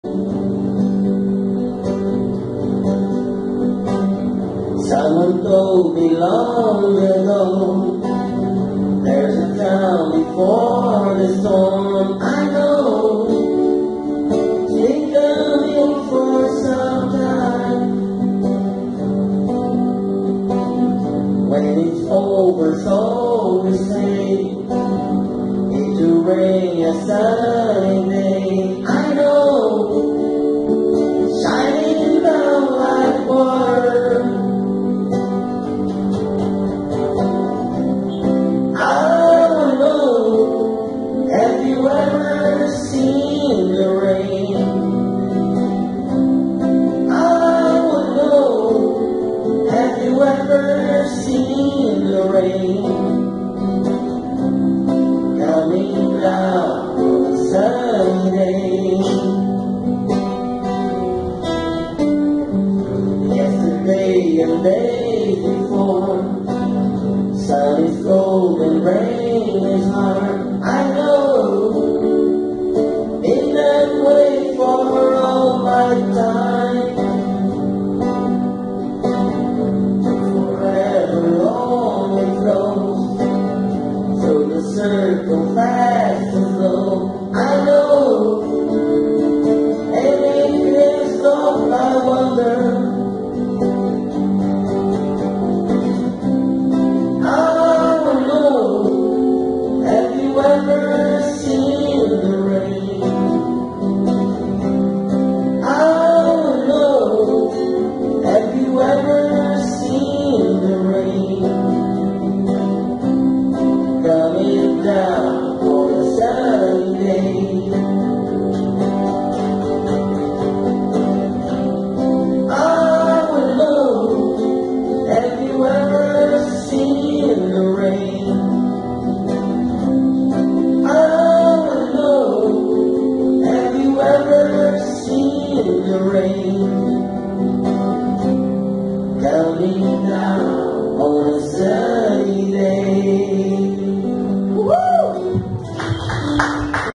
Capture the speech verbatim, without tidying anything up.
Someone told me long ago, there's a calm before the storm. I know it's coming for some time. When it's over, so we say, it will rain a sunny day. I know, shining down like water. I don't know, have you ever seen the rain? I don't know, have you ever seen the rain? Coming down on a sunny day. Yesterday and days before, sun is cold and rain is hard. I know, in that way for all my time, forever on it flows, through the circle fast and slow. I know, and if it's not, I wonder, ever seen the rain? I don't know, have you ever seen the rain? Coming down for a sunny day. I don't know, have you ever seen the rain? The rain coming down.